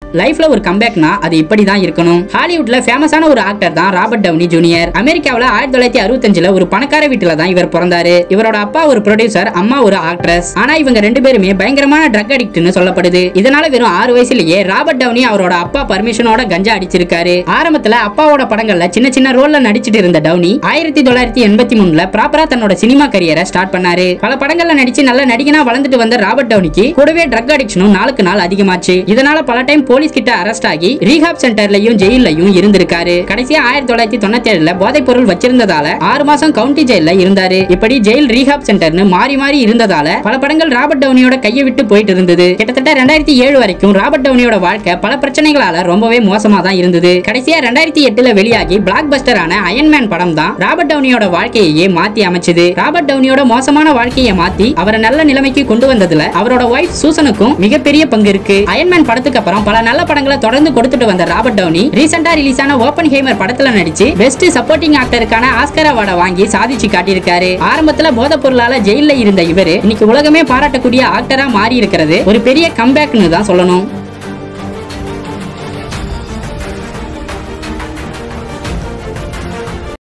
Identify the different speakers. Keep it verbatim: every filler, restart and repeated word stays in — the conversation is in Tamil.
Speaker 1: லைஃப்ல ஒரு கம்பேக்னா அது இப்படி தான் இருக்கணும். ஹாலிவுட்ல ஃபேமஸான ஒரு ஆக்டர் தான் ராபர்ட் டவுனி ஜூனியர். அமெரிக்காவுல ஆயிரத்தி தொள்ளாயிரத்தி அறுபத்தஞ்சுல ஒரு பணக்கார வீட்டுல தான் இவர் பிறந்தாரு. இவரோட அப்பா ஒரு ப்ரொடியூசர், அம்மா ஒரு ஆக்ட்ரஸ். ஆனா இவங்க ரெண்டு பேருமே பயங்கரமான ட்ரக் அடிக்ட்னு சொல்லப்படுது. இதனால வெறும் ஆறு வயசுலயே ராபர்ட் டவுனி அவரோட அப்பா பர்மிஷனோட கஞ்சா அடிச்சிருக்காரு. ஆரம்பத்துல அப்பாவோட படங்கள்ல சின்ன சின்ன ரோல்ல நடிச்சிட்டு இருந்த டவுனி ஆயிரத்தி தொள்ளாயிரத்தி எண்பத்தி மூணுல ப்ராப்பரா தன்னோட சினிமா கரியரை ஸ்டார்ட் பண்ணாரு. பல படங்கள்ல நடிச்சு நல்ல நடிகனா வளர்ந்துட்டு வந்த ராபர்ட் டவுனிக்கு கூடவே ட்ரக் அடிக்ஷனும் நாளுக்கு நாள் அதிகமாச்சு. இதனால பல டைம் போலீஸ் கிட்ட அரெஸ்ட் ஆகி ரீஹாப் சென்டர்லயும் ஜெயிலையும் இருந்திருக்காரு. கடைசியா ஆயிரத்தி தொள்ளாயிரத்தி தொண்ணூத்தி ஏழுல போதைப் பொருள் வச்சிருந்ததால ஆறு மாசம் கவுண்டி ஜெயில இருந்தாரு. இப்படி ஜெயில் ரீஹாப் சென்டர்னு மாறி மாறி இருந்ததால பல படங்கள் ராபர்ட் டவுனியோட கையை விட்டு போயிட்டு இருந்தது. கிட்டத்தட்ட ரெண்டாயிரத்தி ஏழு வரைக்கும் ராபர்ட் டவுனியோட வாழ்க்கை பல பிரச்சனைகளால ரொம்பவே மோசமா தான் இருந்தது. கடைசியா ரெண்டாயிரத்தி எட்டுல வெளியாகி பிளாக் பஸ்டரான அயன்மேன் படம் தான் ராபர்ட் டவுனியோட வாழ்க்கையே மாத்தி அமைச்சது. ராபர்ட் டவுனியோட மோசமான வாழ்க்கையை மாத்தி அவரை நல்ல நிலைமைக்கு கொண்டு வந்ததுல அவரோட வைஃப் சூசனுக்கும் மிகப்பெரிய பங்கு இருக்கு. அயன்மேன் படத்துக்கு அப்புறம் பல நல்ல படங்களை தொடர்ந்து கொடுத்துட்டு வந்த ராபர்ட் டவுனி ரீசெண்டா ரிலீஸ் ஆன ஓப்பன்ஹைமர் படத்துல நடிச்சு பெஸ்ட் சப்போர்ட்டிங் ஆக்டருக்கான ஆஸ்கர் அவார்டை வாங்கி சாதிச்சு காட்டியிருக்காரு. ஆரம்பத்துல போதைப் பொருளால ஜெயில இருந்த இவரு இன்னைக்கு உலகமே பாராட்டக்கூடிய ஆக்டரா மாறி இருக்கிறது ஒரு பெரிய கம்பேக்னு தான் சொல்லணும்.